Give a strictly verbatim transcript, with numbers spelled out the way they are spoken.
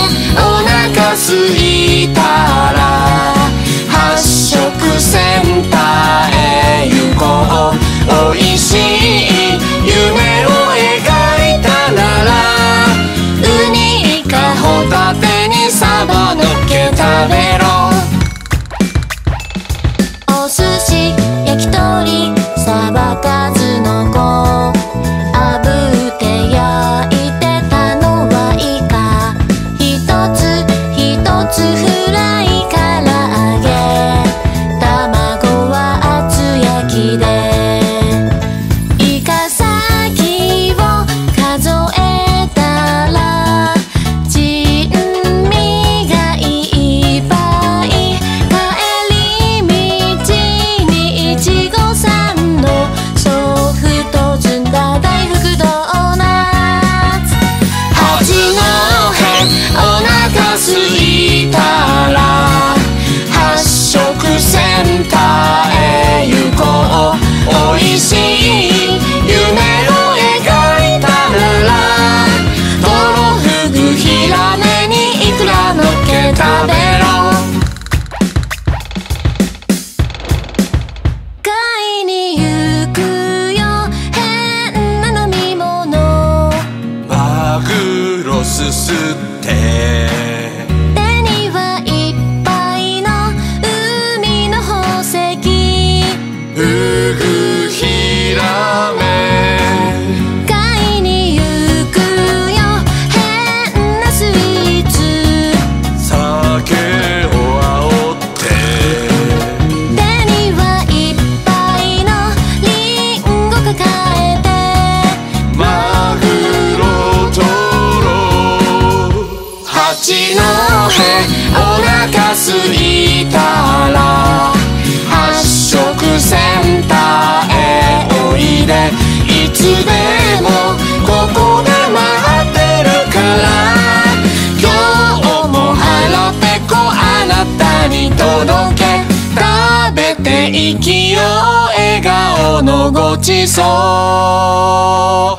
お腹すいたら発色センターへ行こう。おいしい夢を描いたならウニイカホタテにサバのっけ食べろ。お寿司焼き鳥サバ数の子炙って焼いてたのはイカ。ひとつひとつフライから揚げ卵は厚焼きでイカ先を数えたら珍味がいっぱい。帰り道にいちごさんのソフトずんだ大福ドーナツ。八戸お腹すいたら発色センターへ行こう。おいしい夢を描いたならトロフグヒラメにイクラのっけ食べろ。買いに行くよ変な飲み物。 マグロすすって手にはいっぱいの海の宝石。 フグヒラメ買いに行くよ変なスイーツ。 酒をあおって手にはいっぱいのリンゴ抱えてマグロトロ八戸お腹すいたら発色センターへおいで。いつでもここで待ってるから今日も腹ペコあなたに届け。食べて生きよう笑顔のごちそう。